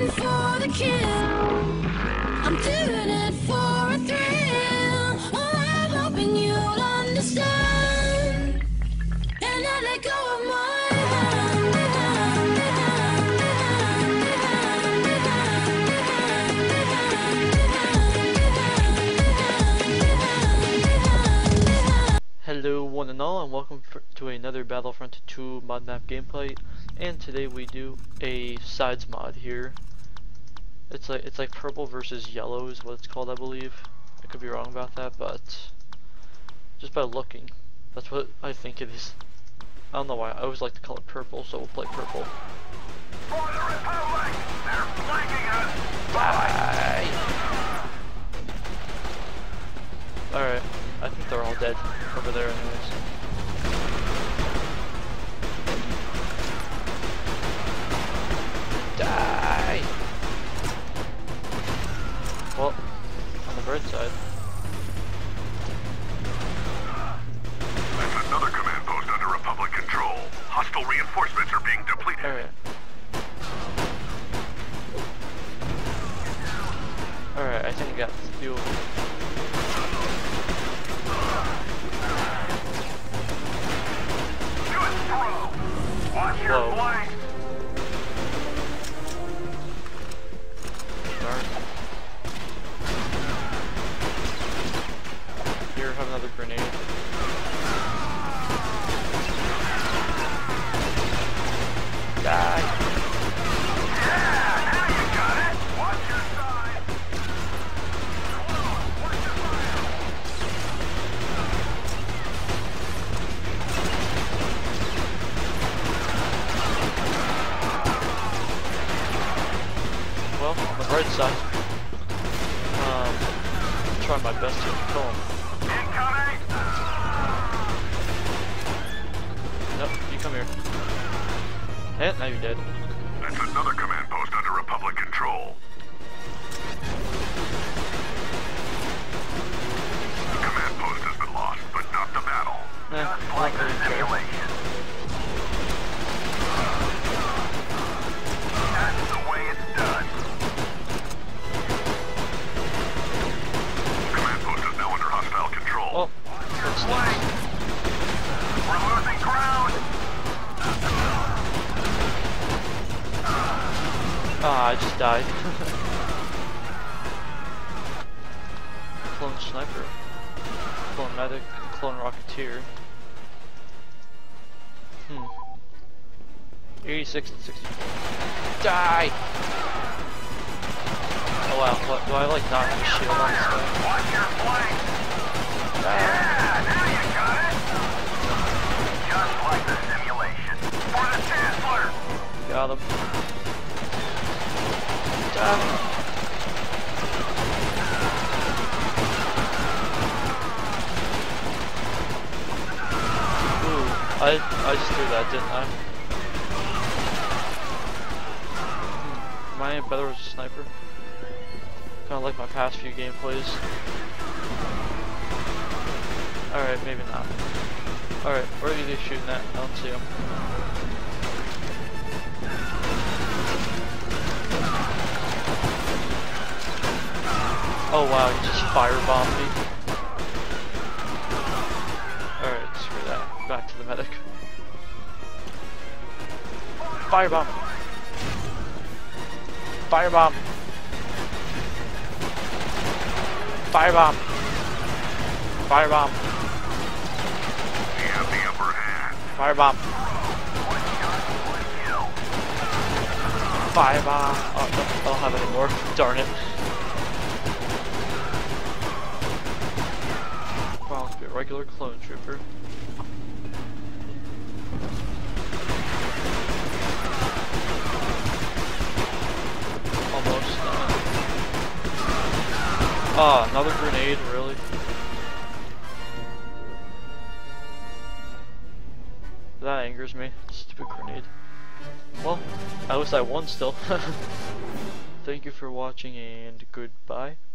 going for the kill. I'm doing it for a thrill. Oh, I'm hoping you'll understand. And I let go of my Hello one and all, and welcome to another Battlefront 2 mod map gameplay. And today we do a sides mod here. It's like purple versus yellow is what it's called, I believe. I could be wrong about that, but just by looking, that's what I think it is. I don't know why. I always like to call it purple, so we'll play purple. For the Republic! They're flanking us! Die! Alright, I think they're all dead over there anyways. Die! Well, on the bird side. That's another command post under Republic control. Hostile reinforcements are being depleted. Alright. Alright, I think I got a few of them. Watch your flank! Darn. Here, have another grenade. Die! Yeah! Now you got it! Watch your side! Watch your fire! Well, on the right side, I'm trying my best to kill him. Incoming! Nope, you come here. And now you're dead. That's another command post under Republic control. The command post has been lost, but not the battle. Not really sure. That's the way it's done. Command post is now under hostile control. Oh, that's nice. We're losing ground. Ah, I just died. Clone sniper, clone medic, clone rocketeer. 86 and 64. Die! Oh wow, what, do I like not have a shield on this guy? Watch your flank. Yeah, now you got it. Just like the simulation. For the Chancellor. Got him. Die! Ooh, I just threw that, didn't I? Am I better as a sniper? Kinda like my past few gameplays. Alright, maybe not. Alright, where are they shooting at? I don't see them. Oh wow, he just firebombed me. Alright, screw that. Back to the medic. Firebomb! Firebomb! Firebomb! Firebomb! We have the upper hand. Firebomb! Firebomb! Oh, no, I don't have any more. Darn it. Well, let's be a regular clone trooper. Almost. Ah, another grenade, really? That angers me. Stupid grenade. Well, at least I won still. Thank you for watching and goodbye.